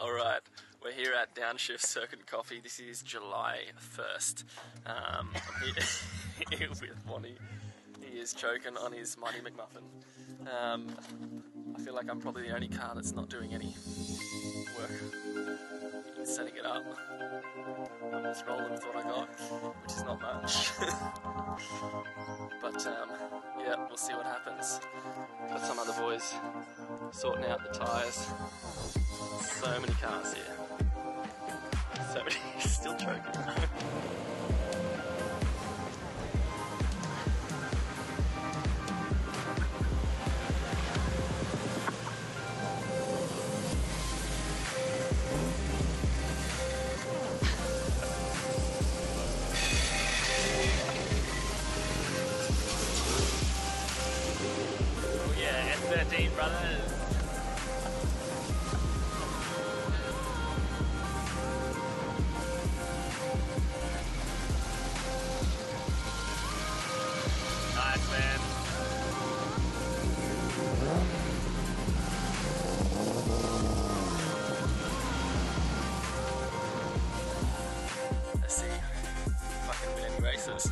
Alright, we're here at Downshift Circuit Coffee. This is July 1st. I'm here with Bonnie. He is choking on his Mighty McMuffin. I feel like I'm probably the only car that's not doing any work. He's setting it up. I'm just rolling with what I got, which is not much. But yeah, we'll see what happens. Got some other boys sorting out the tyres. So many cars here. So many, still choking. Oh yeah, S13 brothers. Let's see if I can win any races.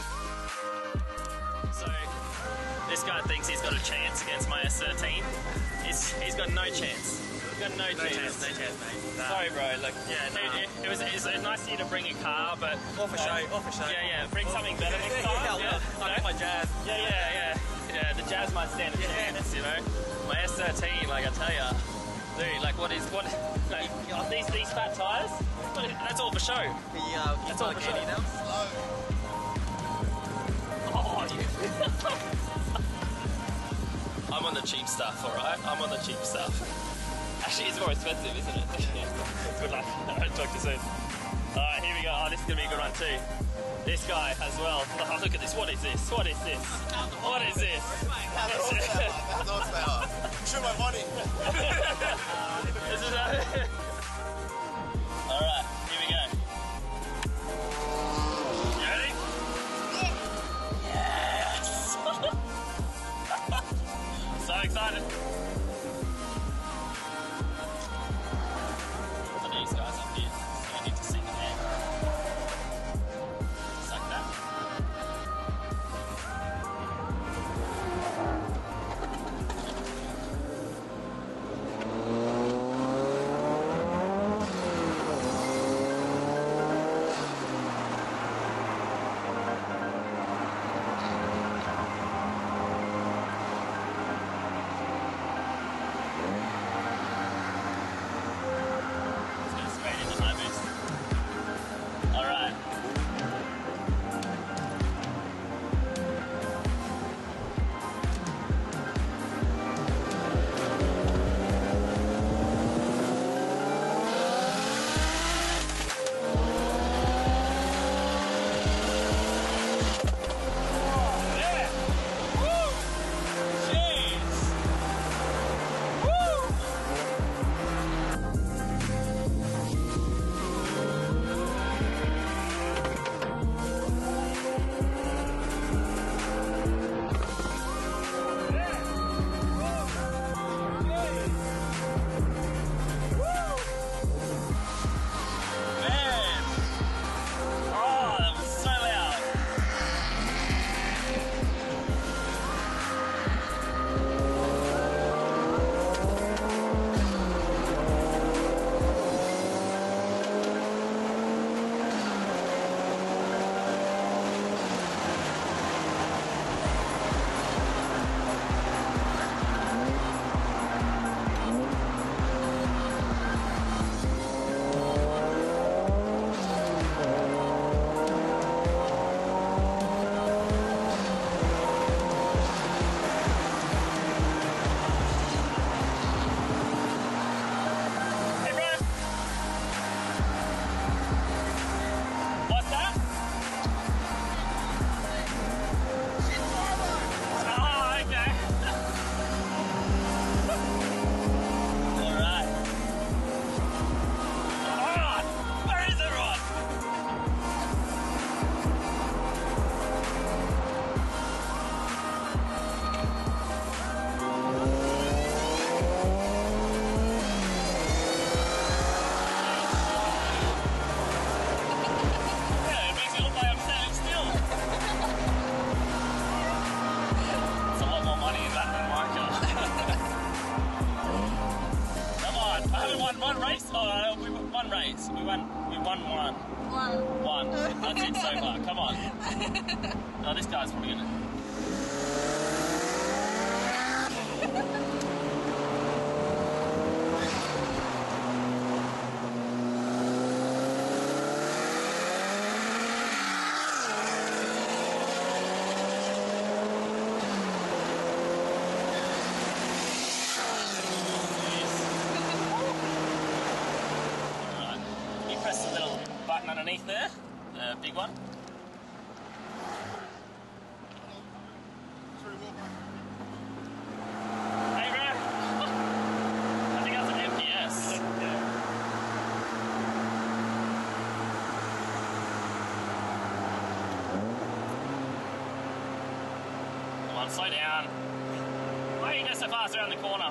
So, this guy thinks he's got a chance against my S13. He's got no chance. He's got no chance. No chance, mate. No. Sorry, bro. Like, yeah, no. It was nice of you to bring a car, but All for show. Yeah, bring something better next time. I got my Jazz. Yeah. The Jazz might stand a chance, you know. My S13, like I tell ya, dude, like what? Like, these fat tires? That's all for show. That's all for show. Slow. Oh, I'm on the cheap stuff, alright? I'm on the cheap stuff. Actually, it's more expensive, isn't it? Good luck. Alright, talk to you soon. Alright, here we go. Oh, this is going to be a good one too. This guy as well. Oh, look at this. What is this? What is this? What is this? That's horsepower. Show my money. This is alright, here we go. You ready? Yes! So excited. So these guys up here, so you need to sing the name. Just like that. one race? Oh, we won one race. We won one. One. That's it so far. Come on. Oh, this guy's probably gonna. Underneath there, the big one. Hey bro, I think that's an MPS. Come on, slow down. Why are you going so fast around the corner?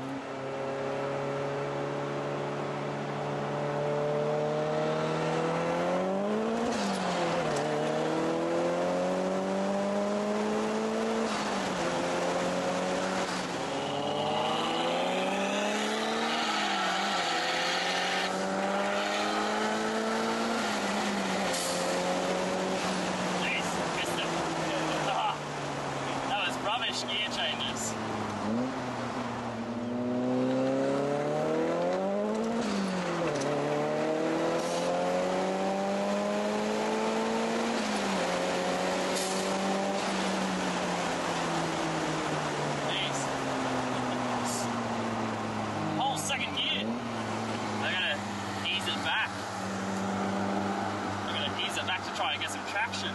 Gear changes. Whole second gear. I'm gonna ease it back. I'm gonna ease it back to try and get some traction.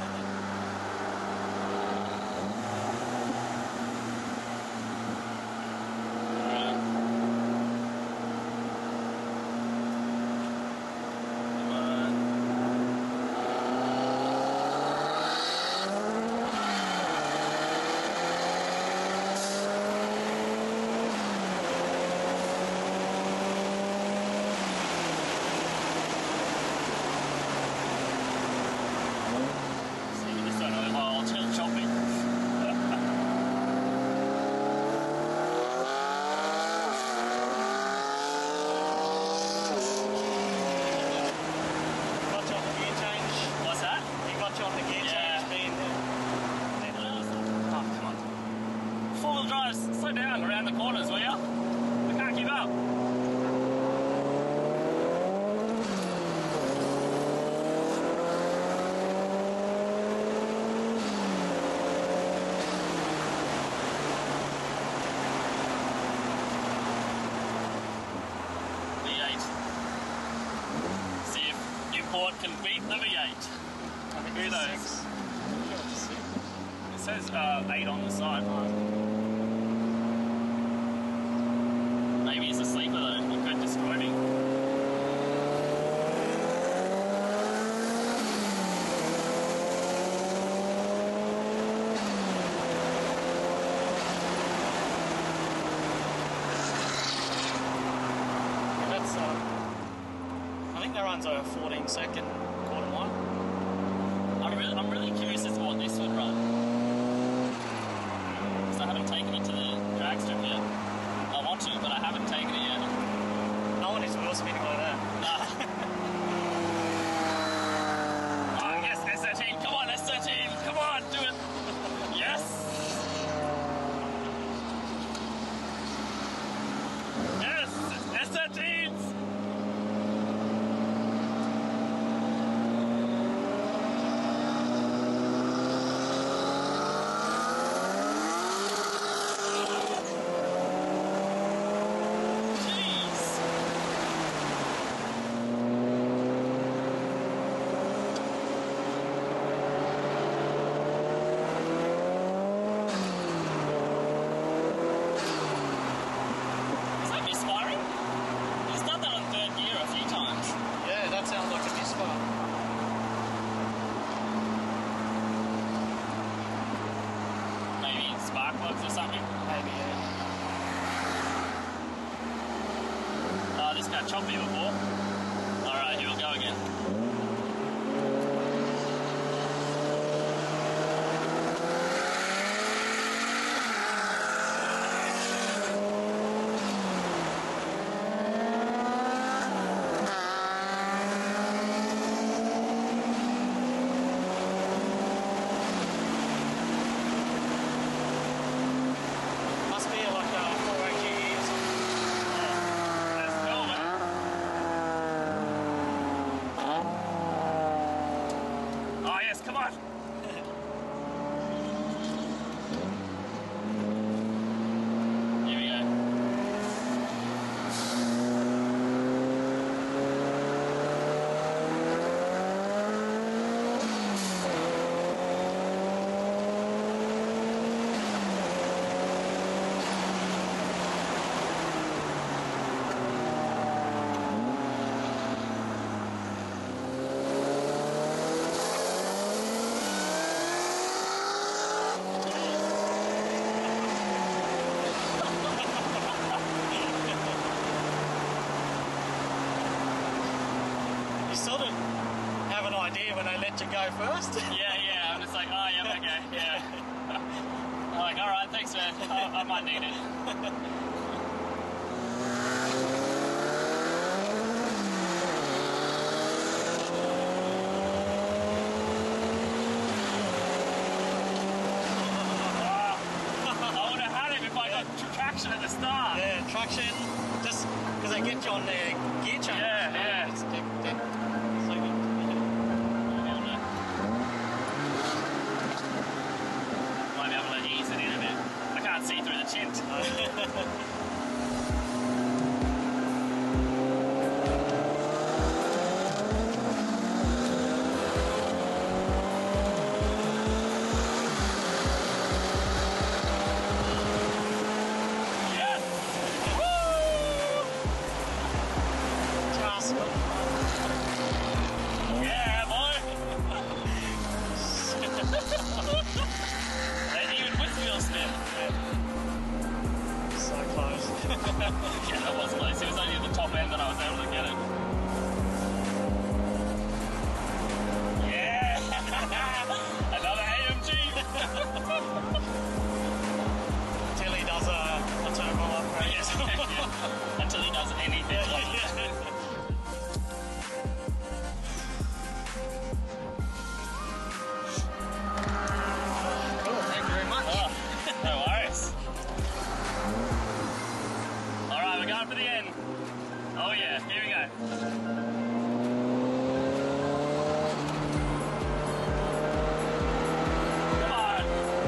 Slow down around the corners, will ya? I can't keep up. V8. See if Newport can beat the V8. Who knows? It says 8 on the side. Maybe he's a sleeper though, he could destroy me. That's I think that runs over 14-second quarter one. I'm really curious as to what this would run. Because I haven't taken it to the drag strip yet. I want to, but I haven't taken it yet. No one is wheel spinning like that. Nah. Oh, yes, S13. Come on, S13. Come on, do it. Yes. Yes, S13s. Or something. Maybe, yeah. Oh, this guy chopped me before. Alright, here we'll go again. come on. Here we go. You sort of have an idea when they let you go first. Yeah, I'm just like, oh, yeah, okay, yeah. I'm like, alright, thanks, man. I might need it. Traction at the start. Yeah, traction, just because they get you on their gear change. Yeah. It's so good. Might be able to ease it in a bit. I can't see through the tint. Yeah, that was close. It was only at the top end that I was able to get it. Yeah! Another AMG! Until he does a turbo upgrade. Yes. Until he does anything. Cool, thank you very much. Oh, no worries. Alright, we're going for the end. Oh yeah, here we go. Come on.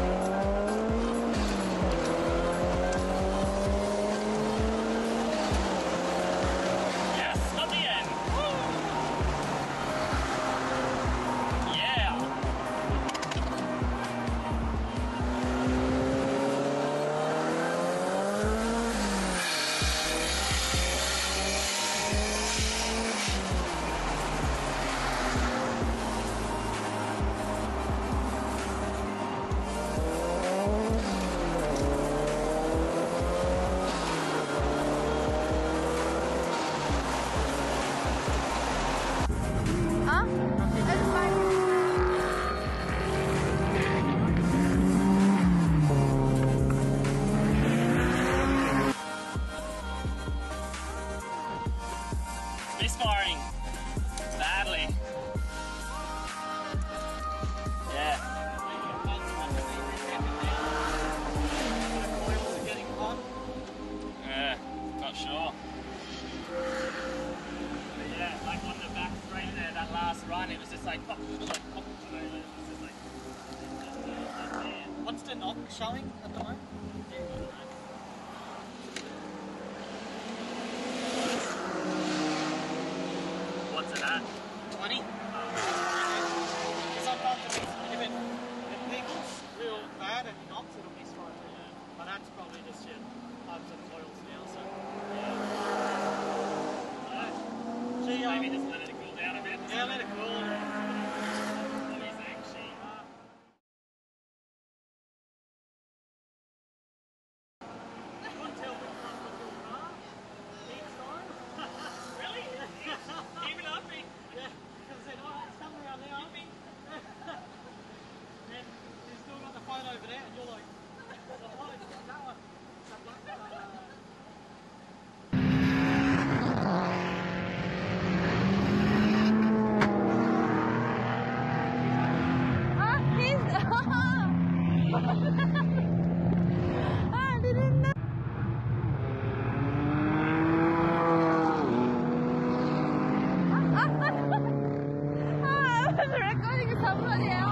Yes, got the end. Woo. Yeah. Misfiring badly. Yeah. Yeah, not sure. But yeah, like on the back straight there, that last run, it was just like, pop, it was just like, What's the knock showing at the moment? what's it at? 20. Sometimes if it peaks real bad and knocks, it'll be straight. Yeah. But that's probably just your hubs and coils now. So yeah. Maybe just let it cool down a bit. Yeah, let it cool. What do you think, She? Really? Even up me? Yeah, because they know it's coming around there, aren't we? Then you've still got the phone over there, and you're like, the phone, that one. I didn't know. I was recording somebody else.